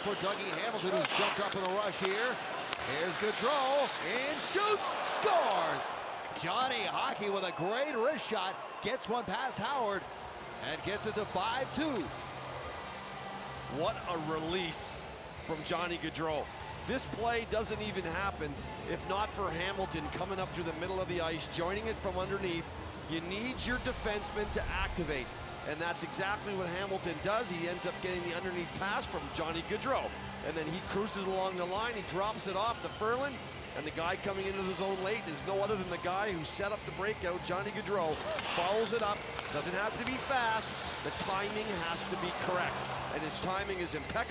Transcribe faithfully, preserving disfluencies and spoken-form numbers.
for Dougie Hamilton, who's jumped up in the rush here. Here's Gaudreau, and shoots, scores! Johnny Hockey with a great wrist shot, gets one past Howard, and gets it to five two. What a release from Johnny Gaudreau. This play doesn't even happen if not for Hamilton coming up through the middle of the ice, joining it from underneath. You need your defenseman to activate, and that's exactly what Hamilton does. He ends up getting the underneath pass from Johnny Gaudreau, and then he cruises along the line. He drops it off to Ferland, and the guy coming into the zone late is no other than the guy who set up the breakout, Johnny Gaudreau. Follows it up, doesn't have to be fast, the timing has to be correct, and his timing is impeccable.